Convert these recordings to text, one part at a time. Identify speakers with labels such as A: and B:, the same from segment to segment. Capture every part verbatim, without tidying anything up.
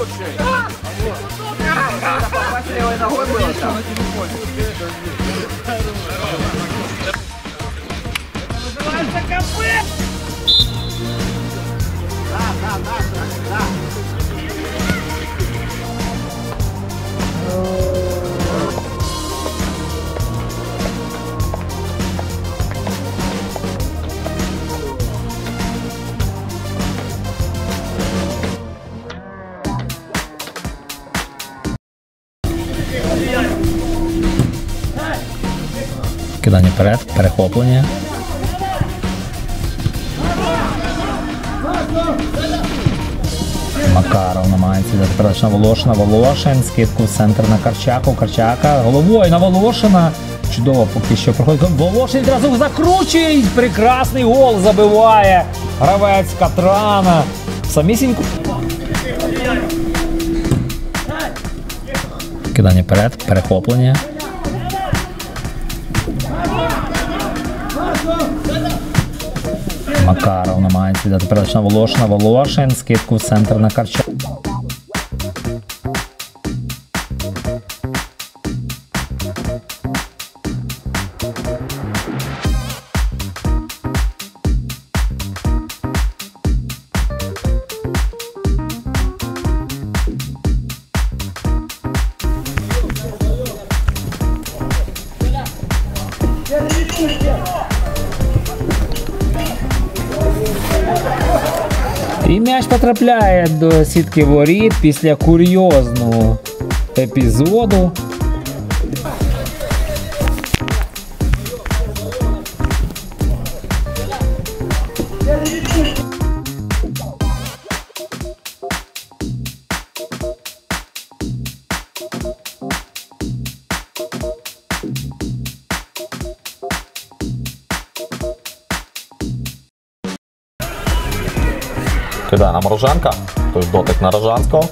A: Левой ногой было там. Называется кафе! Да, да, да, да.
B: Кидання вперед, перехоплення. Макаров намагається взяти передачу на Волошина. Волошин, скидку в центр на Карчаку. Карчака головою на Волошина. Чудово поки що проходить. Волошин відразу закручує. Прекрасний гол забиває гравець Катрана. Самісіньку. Кидання вперед, перехоплення. Макаров намагається віддати передачу на Волошина. Волошин, скидку в центр на Карчаку. І м'яч потрапляє до сітки воріт після курйозного епізоду.
C: Кидає на Мороженка, той дотик на Рожанського.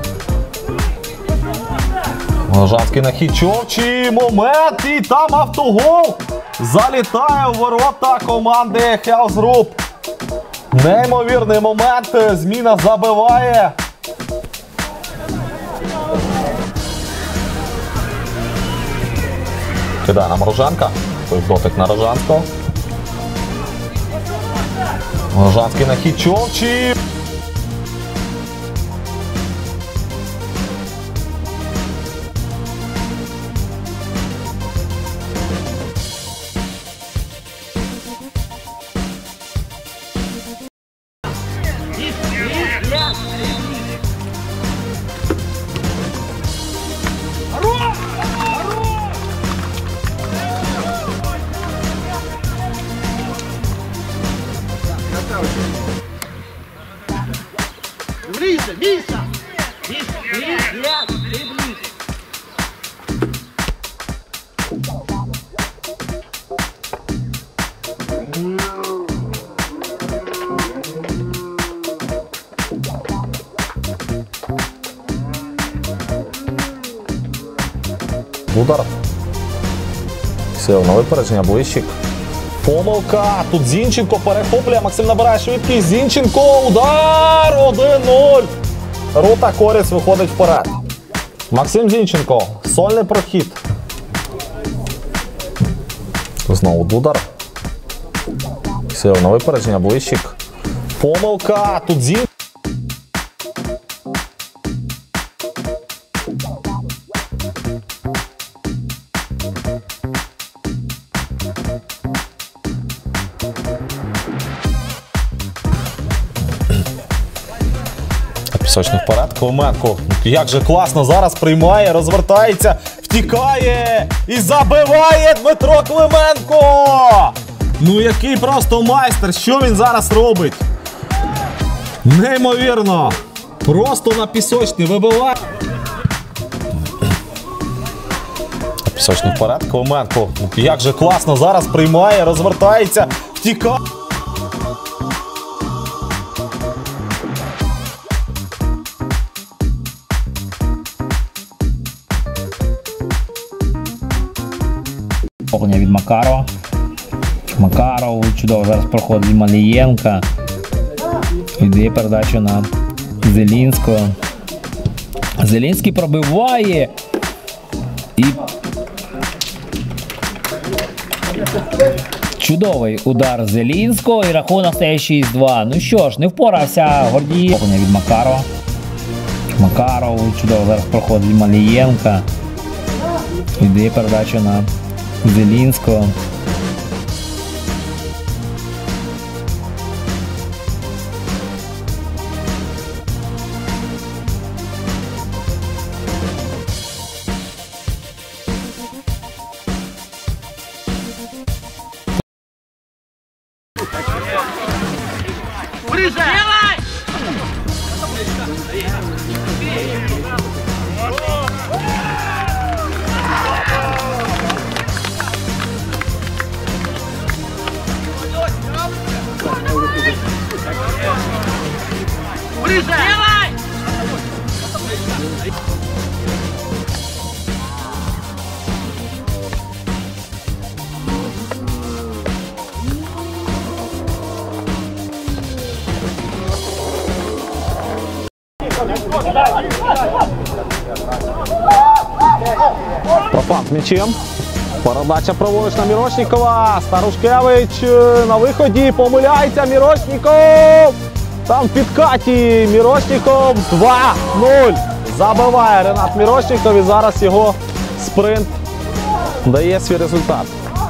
C: Рожанський на Хічовчі, момент, і там автогол залітає в ворота команди Hells Group. Неймовірний момент, зміна забиває. Кидає на Мороженка, той дотик на Рожанського. Рожанський на Хічовчі.
A: Ближе, Миша! Миша, ближе! Ты ближе!
C: Удар. Все, на випередження, Блищик. Помилка. Тут Зінченко перехоплює. Максим набирає швидкість. Зінченко. Удар. один нуль. Рута Коріс виходить вперед. Максим Зінченко. Сольний прохід. Знову Дудар. Все, на випередження, Блищик. Помилка. Тут Зінченко. Пісочний вперед, Клименко. Як же класно зараз приймає, розвертається, втікає і забиває Дмитро Клименко! Ну який просто майстер, що він зараз робить? Неймовірно! Просто на пісочний вибиває. Пісочний вперед, Клименко. Як же класно зараз приймає, розвертається, втікає.
B: Від Макарова. Макаров чудово зараз проходить від Малієнка. Віддає передачу на Зелінського. Зелінський пробиває. І чудовий удар Зелінського і рахунок стає шість два. Ну що ж, не впорався Гордієв. Від Макарова. Макаров чудово зараз проходить Малієнка. Йде передача на Зелінського.
C: Профан з м'ячем. Передача праворуч на Мірошнікова. Старушкевич на виході. Помиляється Мірошніков. Там в підкаті Мірошніков. два нуль. Забиває Ренат Мірошніков. І зараз його спринт дає свій результат.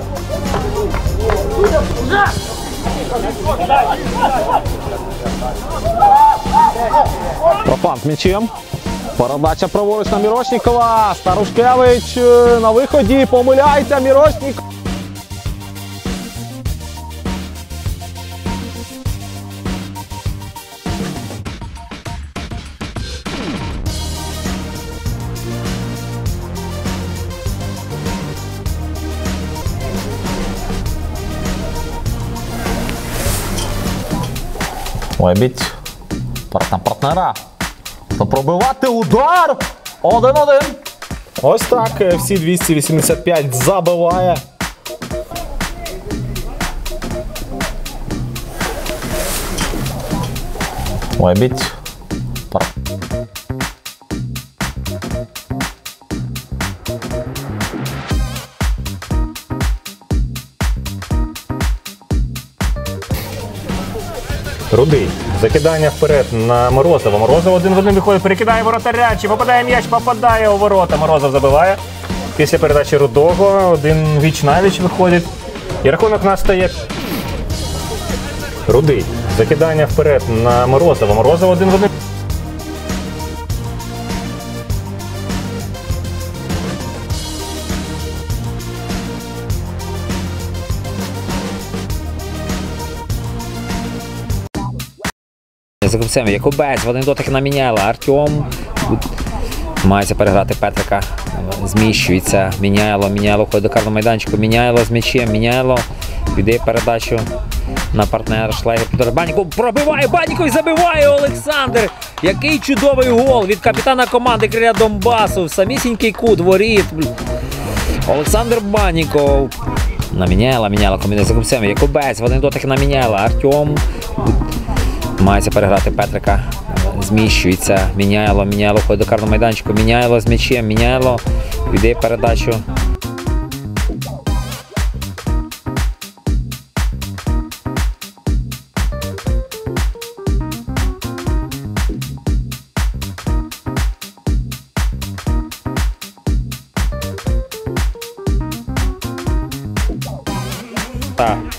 C: Профан з м'ячем. Передача праворуч на Мірошнікова. Старушкевич на виході. Помиляється Мірошніков. Лебідь. Партнер партнера. Пробивати удар! один один. Ось так, всі двісті вісімдесят п'ять забиває. Лебідь.
D: Рудий. Закидання вперед на Морозова. Морозов один в один виходить, перекидає воротаря. Чи попадає м'яч, попадає у ворота. Морозов забиває. Після передачі Рудого один віч на віч виходить. І рахунок у нас стає. Рудий. Закидання вперед на Морозова. Морозов один в один.
B: За купцем Якубець, в один дотик на Міняйла. Артем мається переграти Петрика. Зміщується Міняйло. Міняйло входить до карного майданчику. Міняйло з м'ячем. Міняйло віддає передачу на партнера Шлейгер. Банніков пробиває, Банніков і забиває Олександр. Який чудовий гол від капітана команди Криля Донбасу. В самісінький кут воріт. Олександр Банніков. На Міняйла. Міняйло комбінує за купцем. Якубець, в один дотик на Міняйла. Артем мається переграти Петрика. Зміщується Міняйло. Міняйло входить до карного майданчику. Міняйло з м'ячем. Міняйло віддає передачу. Так.